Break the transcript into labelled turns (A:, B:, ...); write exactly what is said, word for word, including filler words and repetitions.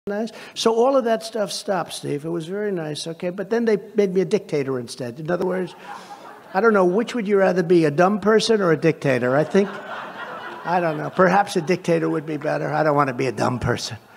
A: Nice. So all of that stuff stopped, Steve. It was very nice, okay? But then they made me a dictator instead. In other words, I don't know, which would you rather be, a dumb person or a dictator? I think, I don't know, perhaps a dictator would be better. I don't want to be a dumb person.